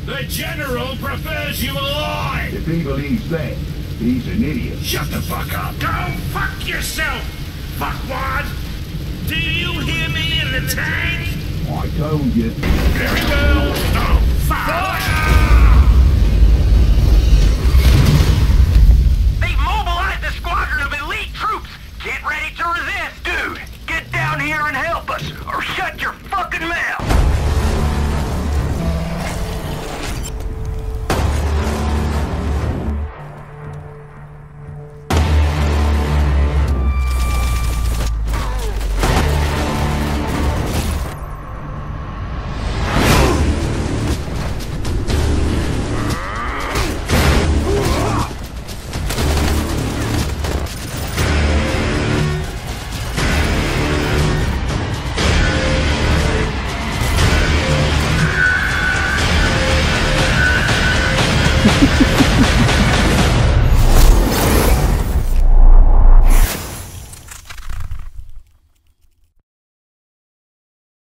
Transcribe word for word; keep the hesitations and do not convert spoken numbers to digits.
The General prefers you alive! If he believes that, he's an idiot. Shut the fuck up! Go fuck yourself, fuckwad! Do you hear me in the tank? I told you. Very well. Now, fire! They've mobilized a squadron of elite troops! Get ready to resist, dude! Get down here and help us, or shut your fucking mouth!